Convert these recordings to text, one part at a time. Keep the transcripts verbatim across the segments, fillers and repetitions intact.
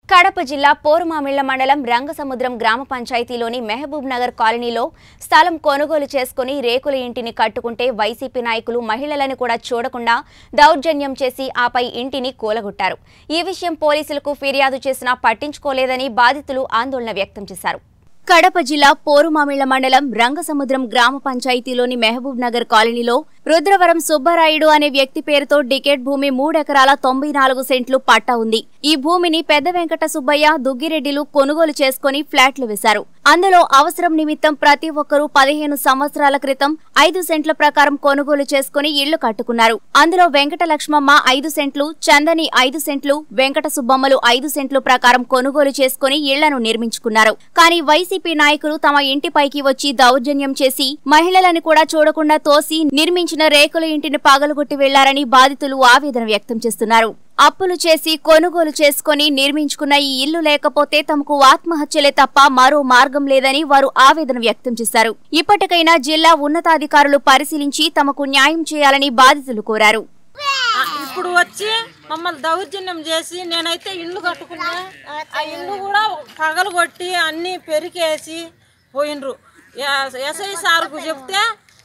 కడప జిల్లా పోరుమామిళ్ల మండలం రంగసముద్రం గ్రామ పంచాయతీలోని మెహబూబ్ నగర్ కాలనీలో స్థలం కొనుగోలు చేసుకుని రేకుల ఇంటిని కట్టుకుంటే వైసీపీ నాయకులు మహిళలను కూడా చూడకుండా దౌర్జన్యం చేసి ఆపై ఇంటిని కూలగొట్టారు. ఈ విషయం పోలీసులకు ఫిర్యాదు చేసినా పట్టించుకోలేదని బాధితులు ఆందోళన వ్యక్తం చేశారు. కడప జిల్లా పోరుమామిళ్ల మండలం రంగసముద్రం గ్రామ పంచాయతీలోని మెహబూబ్ నగర్ కాలనీలో రుద్రవరం సుబ్బరాయుడు అనే వ్యక్తి పేరుతో డికెట్ భూమి మూడెకరాల తొంభై నాలుగు సెంట్లు పట్టా ఉంది. ఈ భూమిని పెద్ద వెంకట సుబ్బయ్య, దుగ్గిరెడ్డిలు కొనుగోలు చేసుకుని ఫ్లాట్లు వేశారు. అందులో అవసరం నిమిత్తం ప్రతి ఒక్కరూ పదిహేను సంవత్సరాల క్రితం ఐదు సెంట్ల ప్రకారం కొనుగోలు చేసుకుని ఇళ్లు కట్టుకున్నారు. అందులో వెంకట లక్ష్మమ్మ ఐదు సెంట్లు, చందని ఐదు సెంట్లు, వెంకట సుబ్బమ్మలు ఐదు సెంట్లు ప్రకారం కొనుగోలు చేసుకుని ఇళ్లను నిర్మించుకున్నారు. కానీ వైసీపీ నాయకులు తమ ఇంటిపైకి వచ్చి దౌర్జన్యం చేసి మహిళలను కూడా చూడకుండా తోసి నిర్మించిన రేకుల ఇంటిని పగలగొట్టి వెళ్లారని బాధితులు ఆవేదన వ్యక్తం చేస్తున్నారు. అప్పులు చేసి కొనుగోలు చేసుకుని నిర్మించుకున్న ఈ ఇల్లు లేకపోతే తమకు ఆత్మహత్యలే తప్ప మరో మార్గం లేదని వారు ఆవేదన వ్యక్తం చేశారు. ఇప్పటికైనా జిల్లా ఉన్నతాధికారులు పరిశీలించి తమకు న్యాయం చేయాలని బాధితులు కోరారు. ఇప్పుడు వచ్చి మమ్మల్ని దౌర్జన్యం చేసి నేనైతే ఇల్లు కట్టుకున్నా, ఆ ఇల్లు కూడా పగలగొట్టి అన్ని పెరికేసి పోయినరు. ఎస్ఐ సార్కు చెప్తే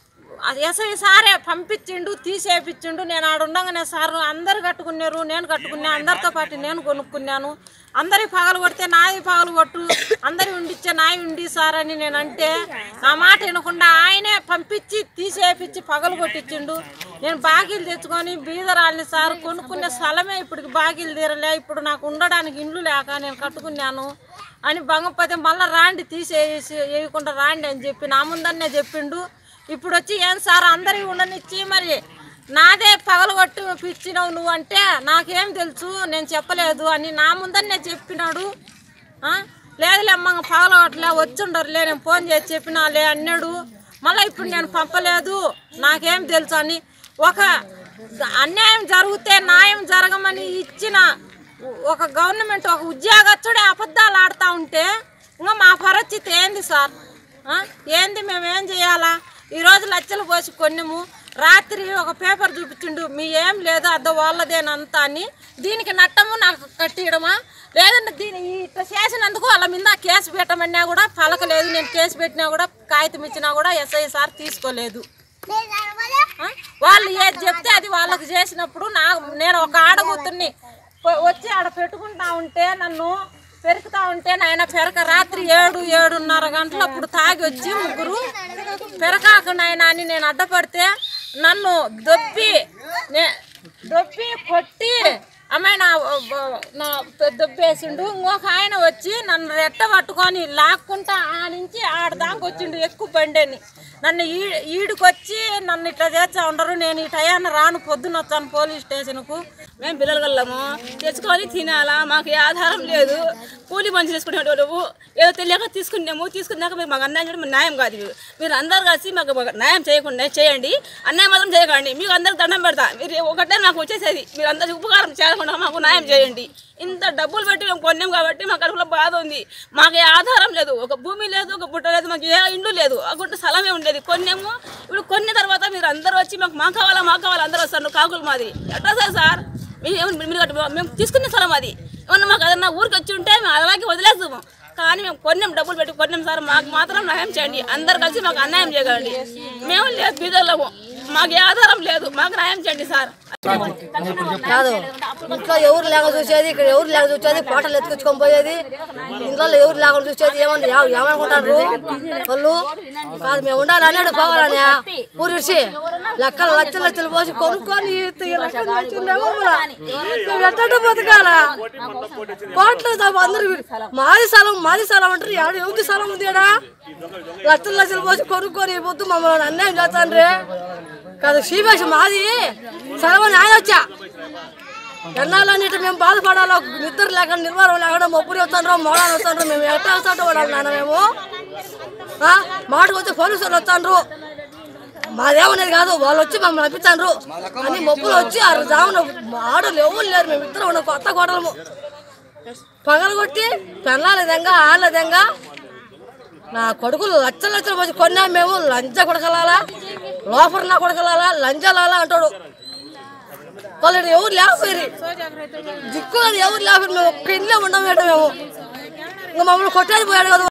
ఎస్ఐ సారే పంపించిండు, తీసేపించిండు. నేను ఆడ ఉండగానే సార్ అందరు కట్టుకున్నారు, నేను కట్టుకున్నా, అందరితో పాటు నేను కొనుక్కున్నాను. అందరి పగలు కొడితే నాది పగలు కొట్టు, అందరి ఉండిచ్చే నాయి ఉండి సార్ అని నేను అంటే నా మాట వినకుండా ఆయనే పంపించి తీసేపించి పగలు కొట్టించిండు. నేను బాకీలు తెచ్చుకొని బీదరాలని సార్ కొనుక్కునే స్థలమే ఇప్పుడు బాకీలు తీరలే, ఇప్పుడు నాకు ఉండడానికి ఇండ్లు లేక నేను కట్టుకున్నాను అని బంగపోతే మళ్ళీ రాండి తీసేసి వేయకుండా రాండి అని చెప్పి నా ముందన్నే చెప్పిండు. ఇప్పుడు వచ్చి ఏం సార్ అందరి ఉండనిచ్చి మరి నాదే పగలగొట్టి పిచ్చినావు నువ్వు అంటే నాకేం తెలుసు, నేను చెప్పలేదు అని నా ముందరనే చెప్పినాడు. లేదులే అమ్మ పగలగొట్టలే వచ్చుండరులే, నేను ఫోన్ చేసి చెప్పినాలే అన్నాడు. మళ్ళీ ఇప్పుడు నేను పంపలేదు, నాకేం తెలుసు అని ఒక అన్యాయం జరిగితే న్యాయం జరగమని ఇచ్చిన ఒక గవర్నమెంట్ ఒక ఉద్యోగస్తుడే అబద్ధాలు ఆడుతూ ఉంటే ఇంకా మా పరిస్థితి ఏంది సార్? ఏంది మేమేం చేయాలా? ఈరోజు లక్షలు పోసి కొన్నాము, రాత్రి ఒక పేపర్ చూపించిండు మీ ఏం లేదు అద్ద వాళ్ళదేనంతా అని. దీనికి నట్టము నాకు కట్టియడమా లేదంటే దీని ఇట్లా చేసినందుకు వాళ్ళ మీద కేసు పెట్టమన్నా కూడా పలకలేదు. నేను కేసు పెట్టినా కూడా కాగితం ఇచ్చినా కూడా ఎస్ఐ సార్ తీసుకోలేదు. వాళ్ళు ఏది చెప్తే అది వాళ్ళకి చేసినప్పుడు నా నేను ఒక ఆడగూతుర్ని వచ్చి ఆడ పెట్టుకుంటా ఉంటే నన్ను పెరుకుతా ఉంటే నాయన పెరక రాత్రి ఏడు ఏడున్నర గంటలు అప్పుడు తాగి వచ్చి ముగ్గురు పెరకాక నాయన అని నేను అడ్డపడితే నన్ను దొబ్బి దొబ్బి కొట్టి అమ్మాయి నా నా దొబ్బేసిండు. ఇంకొక ఆయన వచ్చి నన్ను రెట్ట పట్టుకొని లాక్కుంటా ఆ నుంచి ఆడదానికి వచ్చిండు ఎక్కువ బండిని. నన్ను ఈ ఈడుకొచ్చి నన్ను ఇట్లా చేస్తా ఉండరు. నేను ఈ టయాన్ని రాను, పొద్దున్న వచ్చాను పోలీస్ స్టేషన్కు. మేము పిల్లలు గల్లము తెచ్చుకొని తినాలా, మాకు ఏ ఆధారం లేదు. కూలి మంచి తీసుకునేటోళ్ళు ఏదో తెలియక తీసుకున్నాము. తీసుకున్నాక మీరు మాకు అన్యాయం చేయడం న్యాయం కాదు. మీరు అందరు కలిసి మాకు న్యాయం చేయకుండా చేయండి, అన్యాయం మాత్రం చేయకండి. మీకు అందరికి దండం పెడతా. మీరు ఒకటే నాకు వచ్చేసేది, మీరు అందరికి ఉపకారం చేయకుండా మాకు న్యాయం చేయండి. ఇంత డబ్బులు పెట్టి మేము కొన్నాం కాబట్టి మా కడుపులో బాధ ఉంది. మాకు ఏ ఆధారం లేదు, ఒక భూమి లేదు, ఒక గుట్ట లేదు, మాకు ఏ ఇండ్లు లేదు. ఆ గుట్ట స్థలమే ఉండేది, కొన్నాము. ఇప్పుడు కొన్న తర్వాత మీరు అందరూ వచ్చి మాకు మా కావాలా మా కావాలా అందరూ వస్తారు. కాకులు మాది ఎట్లా సార్ సార్ మీరు మేము తీసుకునే స్థలం అది. ఏమన్నా మాకు ఏదన్నా ఊరికి వచ్చి ఉంటే మేము అలాగే వదిలేస్తాము. కానీ మేము కొన్నాం, డబ్బులు పెట్టి కొన్నాం సార్, మాకు మాత్రం న్యాయం చేయండి. అందరు కలిసి మాకు అన్యాయం చేయగలండి. మేము లేదు బీదర్లము, మాకు ఏ ఆధారం లేదు, మాకు న్యాయం చేయండి సార్. కాదు ఇంట్లో ఎవరు లేక చూసేది, ఇక్కడ ఎవరు లేక చూసేది, కోటలు ఎత్తుకొచ్చుకొని పోయేది. ఇంట్లో ఎవరు లేకుండా చూసేది ఏమన్నా ఏమనుకుంటారు వాళ్ళు? కాదు మేము ఉండాలి అన్నాడు పోవాలని ఊరి విడిచి లెక్కలు లక్షలు లక్షలు పోసి కొనుక్కొని ఎట్ట బతకాలా? కోట్లు అందరు మాది స్థలం మాది స్థలం అంటారు. ఎవరు ఎవరి స్థలం ఉంది ఏడా? లక్షలు లక్షలు పోసి కొనుక్కొని పొద్దు మమ్మల్ని అన్యాయం చేస్తాను కాదు. సీబీఎస్ మాది స్థలం అని ఆయన వచ్చా ఎన్నాళ్ళని మేము బాధపడాలో నిద్ర లేకుండా నిర్వాహం లేకుండా మొప్పులు వస్తాను మోడాలు వస్తాను. మేము ఎట్లా వస్తాంటో పడాలి నాన్న. మేము మాటకు వచ్చి పోలీసు వాళ్ళు వస్తాండ్రు, మాదేమనేది కాదు, వాళ్ళు వచ్చి మమ్మల్ని అనిపిస్తాండ్రు అని మొప్పులు వచ్చి ఆ జామున ఆడలు ఎవరు లేరు. మేము ఇద్దరు ఉన్న కొత్త కోటలము పగలగొట్టి పెళ్ళాల విధంగా ఆళ్ళ విధంగా నా కొడుకులు లక్షల లక్షలు పోసి కొన్నా. మేము లంచ కొడకలాలా లోపల నా కొడకలాలా లంచాలాలా అంటాడు. వాళ్ళని ఎవరు లేకపోయారు దిక్కులని ఎవరు లేకపోయారు మేము ఒక్క ఇంట్లో ఉన్నాం మేడం మేము ఇంకా మమ్మల్ని కొట్టాడి పోయాడు కదా